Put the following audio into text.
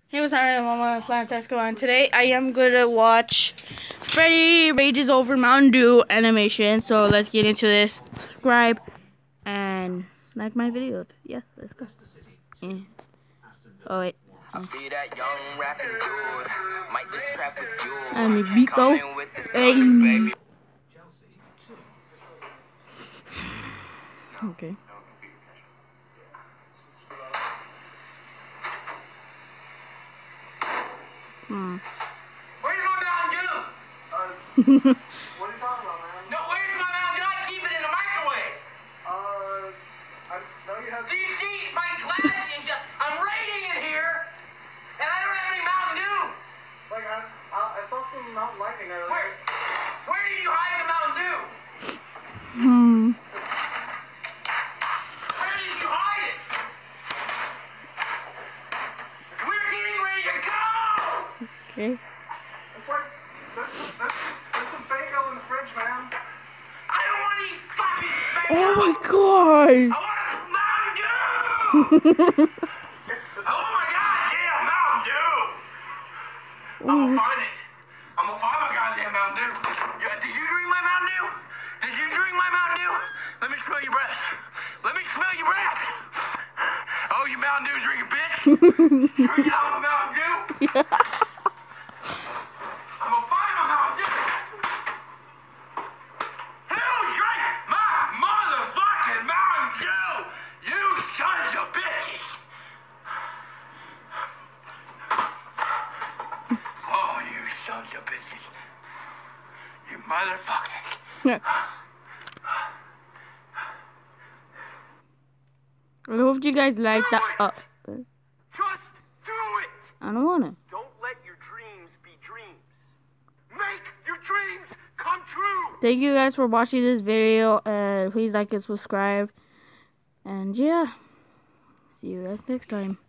Hey, what's happening, Mama Fantasco? And today I am gonna watch Freddy Rages Over Mountain Dew animation. So let's get into this. Subscribe and like my videos. Yeah, let's go. Yeah. Oh wait. And the beat though. Hey. Okay. Where's my Mountain Dew? What are you talking about, man? No, where's my Mountain Dew? I keep it in the microwave. I know you have. Do you see my glass? I'm raiding in here, and I don't have any Mountain Dew. Like I saw some Mountain Lightning earlier. Where did you hide the Mountain Dew? Where did you hide it? We're getting ready to go. Okay. It's like there's some Faygo in the fridge, man. I don't want any fucking Faygo. Oh my god. I want a Mountain Dew. I want my goddamn Mountain Dew. I'm gonna find it. I'm gonna find my goddamn Mountain Dew. Did you drink my Mountain Dew? Did you drink my Mountain Dew? Let me smell your breath. Let me smell your breath. Oh, you Mountain Dew drinking bitch. Drinking all my Mountain Dew. Yeah. I'm gonna find my Mountain Dew. Who drank my motherfucking Mountain Dew? You sons of bitches. Oh, you sons of bitches. You motherfuckers. Yeah. I hope you guys like that. Just do it. I don't wanna. Don't let your dreams be dreams. Make your dreams come true. Thank you guys for watching this video, and please like and subscribe. And yeah, see you guys next time.